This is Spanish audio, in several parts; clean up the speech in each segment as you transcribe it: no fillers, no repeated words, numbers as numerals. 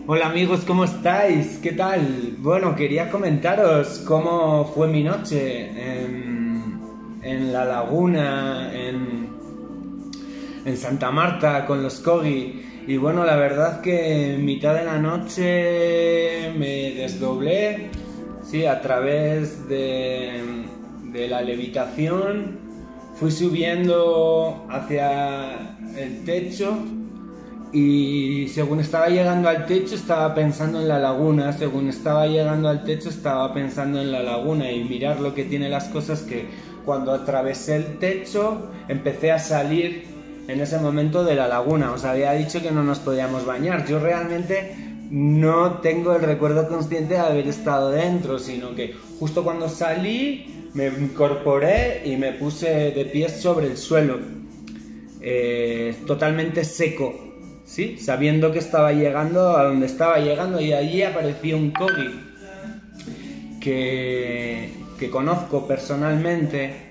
Hola amigos, ¿cómo estáis? ¿Qué tal? Bueno, quería comentaros cómo fue mi noche en la laguna, en Santa Marta con los Kogi. Y bueno, la verdad que en mitad de la noche me desdoblé, sí, a través de la levitación. Fui subiendo hacia el techo y según estaba llegando al techo estaba pensando en la laguna, según estaba llegando al techo estaba pensando en la laguna y mirar lo que tiene las cosas que cuando atravesé el techo empecé a salir en ese momento de la laguna. Os había dicho que no nos podíamos bañar, yo realmente no tengo el recuerdo consciente de haber estado dentro, sino que justo cuando salí me incorporé y me puse de pies sobre el suelo, totalmente seco, ¿sí? Sabiendo que estaba llegando a donde estaba llegando, y allí apareció un Kogi que conozco personalmente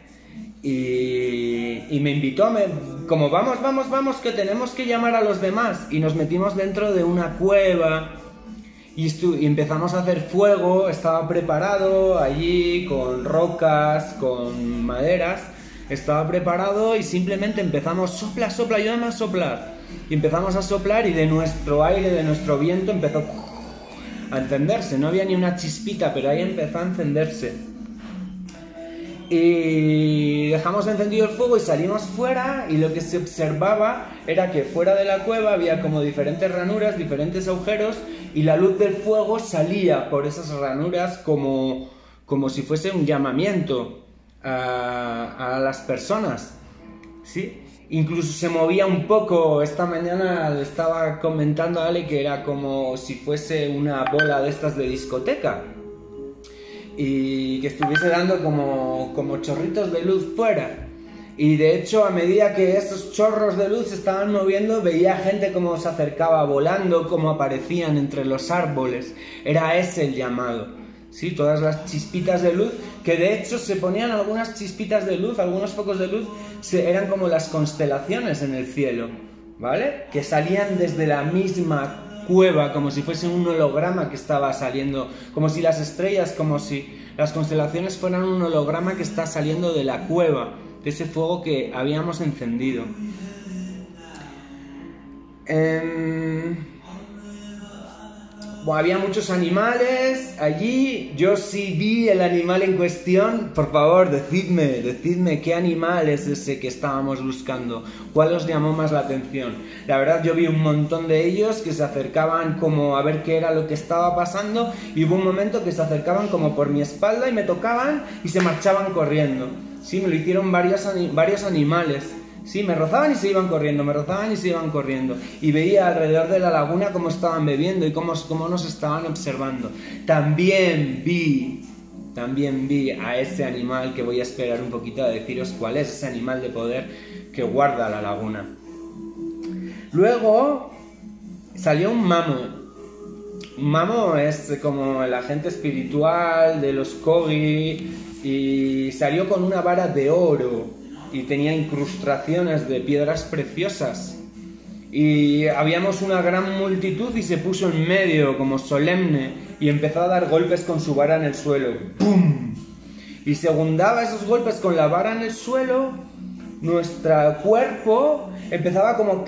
y me invitó, como vamos, que tenemos que llamar a los demás, y nos metimos dentro de una cueva y empezamos a hacer fuego. Estaba preparado allí con rocas, con maderas, estaba preparado y simplemente empezamos, sopla, ayúdame a soplar. Y empezamos a soplar y de nuestro aire, de nuestro viento empezó a encenderse. No había ni una chispita, pero ahí empezó a encenderse. Y dejamos encendido el fuego y salimos fuera, y lo que se observaba era que fuera de la cueva había como diferentes ranuras, diferentes agujeros, y la luz del fuego salía por esas ranuras como si fuese un llamamiento a las personas, ¿sí? Incluso se movía un poco. Esta mañana le estaba comentando a Ale que era como si fuese una bola de estas de discoteca y que estuviese dando como chorritos de luz fuera. Y de hecho, a medida que esos chorros de luz se estaban moviendo, veía gente como se acercaba volando, como aparecían entre los árboles. Era ese el llamado, ¿sí? Todas las chispitas de luz, que de hecho se ponían algunas chispitas de luz, algunos focos de luz, eran como las constelaciones en el cielo, ¿vale? Que salían desde la misma cueva, como si fuese un holograma que estaba saliendo, como si las estrellas, como si las constelaciones fueran un holograma que está saliendo de la cueva, de ese fuego que habíamos encendido. Bueno, había muchos animales allí. Yo sí vi el animal en cuestión. Por favor, decidme qué animal es ese que estábamos buscando, cuál os llamó más la atención. La verdad, yo vi un montón de ellos que se acercaban como a ver qué era lo que estaba pasando, y hubo un momento que se acercaban como por mi espalda y me tocaban y se marchaban corriendo. Sí, me lo hicieron varios animales. Sí, me rozaban y se iban corriendo, me rozaban y se iban corriendo. Y veía alrededor de la laguna cómo estaban bebiendo y cómo nos estaban observando. También vi a ese animal, que voy a esperar un poquito a deciros cuál es ese animal de poder que guarda la laguna. Luego salió un mamo. Un mamo es como el agente espiritual de los Kogi, y salió con una vara de oro y tenía incrustaciones de piedras preciosas, y habíamos una gran multitud y se puso en medio como solemne y empezó a dar golpes con su vara en el suelo. ¡Pum! Y según daba esos golpes con la vara en el suelo, nuestro cuerpo empezaba como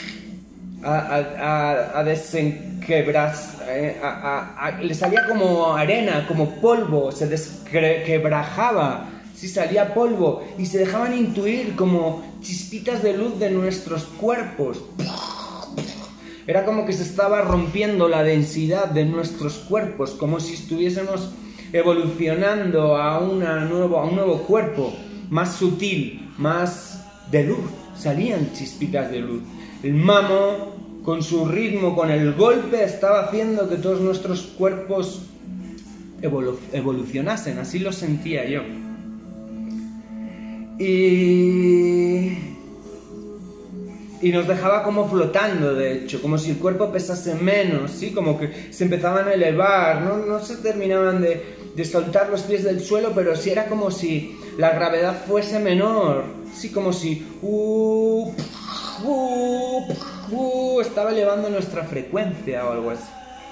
a desenquebrarse, le salía como arena, como polvo, se desquebrajaba. Sí, salía polvo y se dejaban intuir como chispitas de luz de nuestros cuerpos. Era como que se estaba rompiendo la densidad de nuestros cuerpos, como si estuviésemos evolucionando a un nuevo cuerpo, más sutil, más de luz. Salían chispitas de luz. El mamo, con su ritmo, con el golpe, estaba haciendo que todos nuestros cuerpos evolucionasen. Así lo sentía yo. Y nos dejaba como flotando, de hecho, como si el cuerpo pesase menos, ¿sí? Como que se empezaban a elevar, no se terminaban de soltar los pies del suelo, pero sí era como si la gravedad fuese menor, sí, como si estaba elevando nuestra frecuencia o algo así.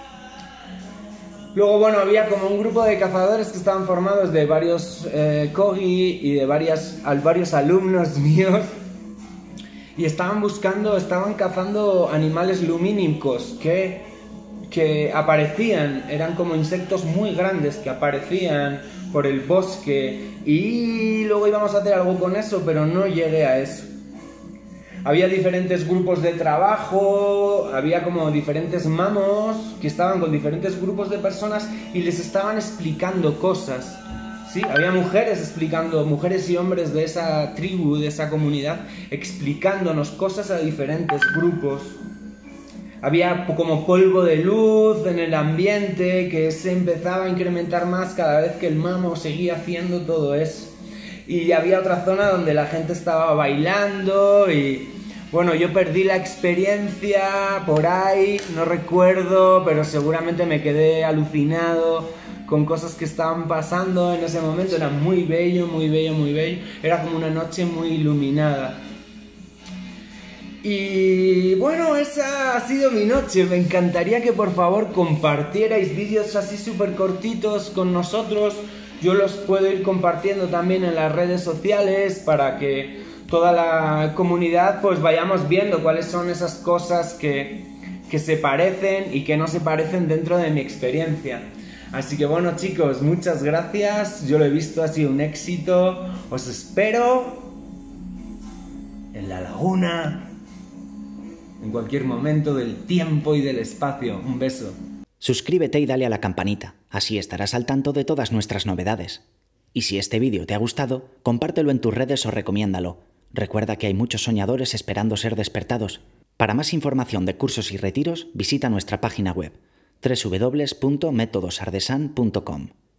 Luego, bueno, había como un grupo de cazadores que estaban formados de varios Kogi y de varios alumnos míos. Y estaban cazando animales lumínicos que aparecían, eran como insectos muy grandes que aparecían por el bosque. Y luego íbamos a hacer algo con eso, pero no llegué a eso. Había diferentes grupos de trabajo, había como diferentes mamos que estaban con diferentes grupos de personas y les estaban explicando cosas. Sí, había mujeres y hombres de esa tribu, de esa comunidad, explicándonos cosas a diferentes grupos. Había como polvo de luz en el ambiente que se empezaba a incrementar más cada vez que el mamo seguía haciendo todo eso. Y había otra zona donde la gente estaba bailando y... Bueno, yo perdí la experiencia por ahí, no recuerdo, pero seguramente me quedé alucinado con cosas que estaban pasando en ese momento. Era muy bello, muy bello, muy bello. Era como una noche muy iluminada. Y bueno, esa ha sido mi noche. Me encantaría que por favor compartierais vídeos así súper cortitos con nosotros. Yo los puedo ir compartiendo también en las redes sociales para que toda la comunidad pues vayamos viendo cuáles son esas cosas que se parecen y que no se parecen dentro de mi experiencia. Así que bueno chicos, muchas gracias. Yo lo he visto, ha sido un éxito. Os espero en la laguna en cualquier momento del tiempo y del espacio. Un beso. Suscríbete y dale a la campanita, así estarás al tanto de todas nuestras novedades. Y si este vídeo te ha gustado, compártelo en tus redes o recomiéndalo. Recuerda que hay muchos soñadores esperando ser despertados. Para más información de cursos y retiros, visita nuestra página web www.metodosardesan.com.